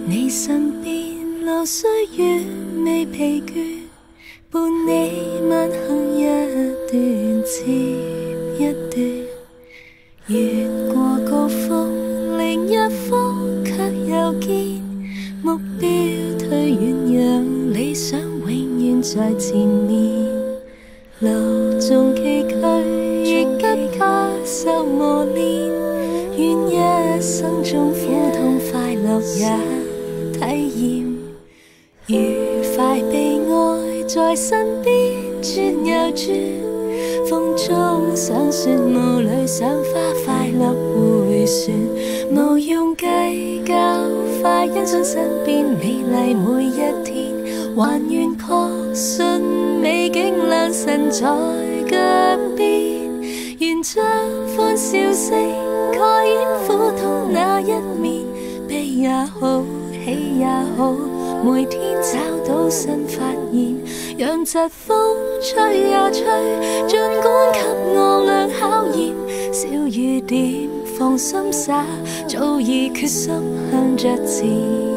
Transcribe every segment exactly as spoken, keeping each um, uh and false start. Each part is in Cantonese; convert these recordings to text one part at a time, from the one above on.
你身邊流歲月未疲倦，伴你慢行一段接一段，越過高峰，另一峰卻又見目標推遠，讓理想永遠在前面。路縱崎嶇，亦不怕受磨練，願一生中苦痛快樂也體驗。愉快悲哀在身邊轉又轉，風中想說霧裏賞花快樂迴旋，無用計較，快欣賞身邊美麗每一天，還願確信美景良辰在腳邊，願將歡笑聲蓋掩苦痛那一面，悲也好，喜也好，每天找到新發現，讓疾風吹呀吹，儘管給我倆考驗，小雨點放心灑，早已決心向着前。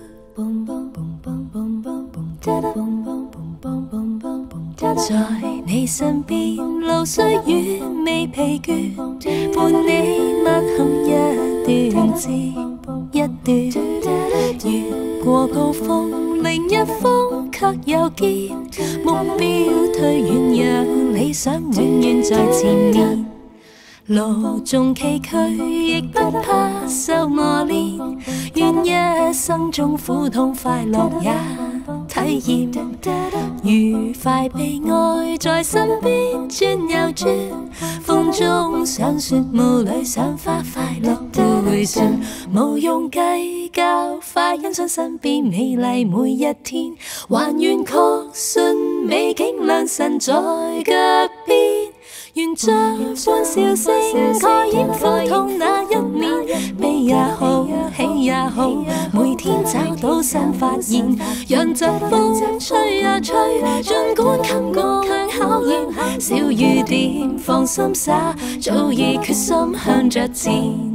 在你身邊，路歲月未疲倦，伴你慢行一段接一段，越過高峰，另一峰卻又見目標推遠，讓理想永遠在前面。路縱崎嶇，亦不怕受磨練，願一生中苦痛快樂也體驗。愉快悲哀在身邊轉又轉，風中想說霧裏賞花快樂迴旋，無用計較，快欣賞身邊美麗每一天，還願確信美景良辰在腳邊，願將歡笑聲蓋掩苦痛那一面，悲也好，喜也好，每天找到新發現，讓疾風吹呀吹，儘管給我倆考驗，小雨點放心灑，早已決心向着前。